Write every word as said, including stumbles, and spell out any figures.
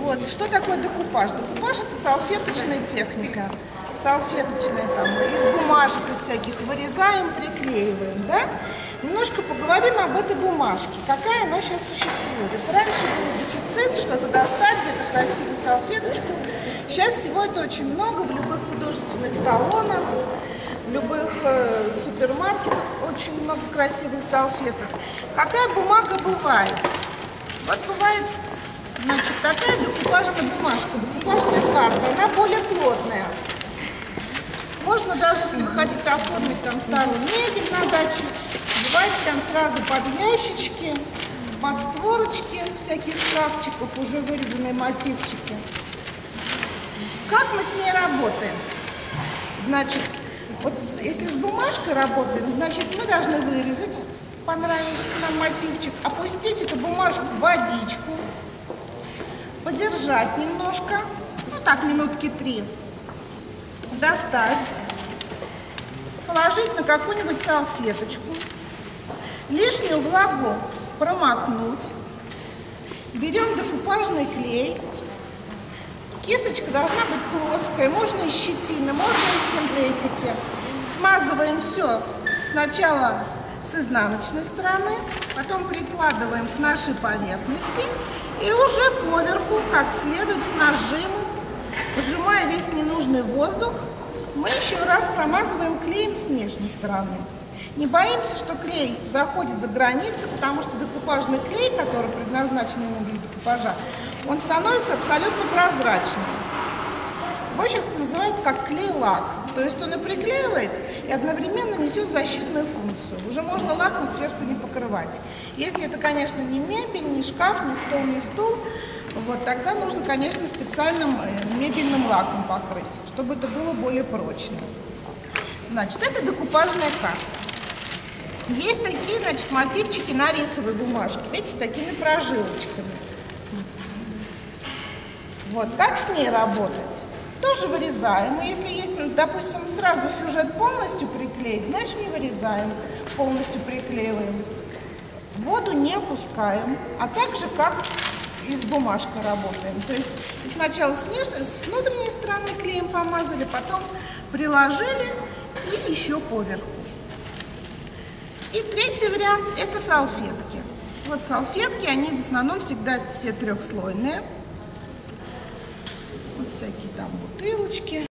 Вот. Что такое декупаж? Декупаж — это салфеточная техника. Салфеточная, там, из бумажек, из всяких вырезаем, приклеиваем, да? Немножко поговорим об этой бумажке. Какая она сейчас существует? Это раньше был дефицит, что-то достать, где-то красивую салфеточку. Сейчас всего это очень много в любых художественных салонах, в любых э, супермаркетах очень много красивых салфеток. Какая бумага бывает? Вот бывает, значит, такая декупажная бумажка, декупажная карта, она более плотная. Можно даже, если вы хотите оформить там старую мебель на даче, девать прям сразу под ящички, под створочки всяких шкафчиков, уже вырезанные мотивчики. Как мы с ней работаем? Значит, вот если с бумажкой работаем, значит, мы должны вырезать понравившийся нам мотивчик, опустить эту бумажку в водичку, подержать немножко, ну так, минутки три, достать, положить на какую-нибудь салфеточку, лишнюю влагу промокнуть, берем декупажный клей, кисточка должна быть плоская, можно из щетины, можно из синтетики, смазываем все сначала с изнаночной стороны, потом прикладываем к нашей поверхности и уже поверху, как следует, с нажимом, выжимая весь ненужный воздух, мы еще раз промазываем клеем с внешней стороны. Не боимся, что клей заходит за границу, потому что декупажный клей, который предназначен именно для декупажа, он становится абсолютно прозрачным. Его сейчас называют как клей-лак. То есть он и приклеивает, и одновременно несет защитную функцию. Уже можно лаком сверху не покрывать. Если это, конечно, не мебель, не шкаф, не стол, не стул, вот, тогда нужно, конечно, специальным мебельным лаком покрыть, чтобы это было более прочно. Значит, это декупажная карта. Есть такие, значит, мотивчики на рисовой бумажке, видите, с такими прожилочками. Вот, как с ней работать? Тоже вырезаем. И если есть, допустим, сразу сюжет полностью приклеить, значит не вырезаем, полностью приклеиваем. Воду не опускаем, а так же, как и с бумажкой работаем. То есть сначала с, ниж... с внутренней стороны клеем помазали, потом приложили и еще поверху. И третий вариант — это салфетки. Вот салфетки, они в основном всегда все трехслойные. Вот всякие там бутылочки.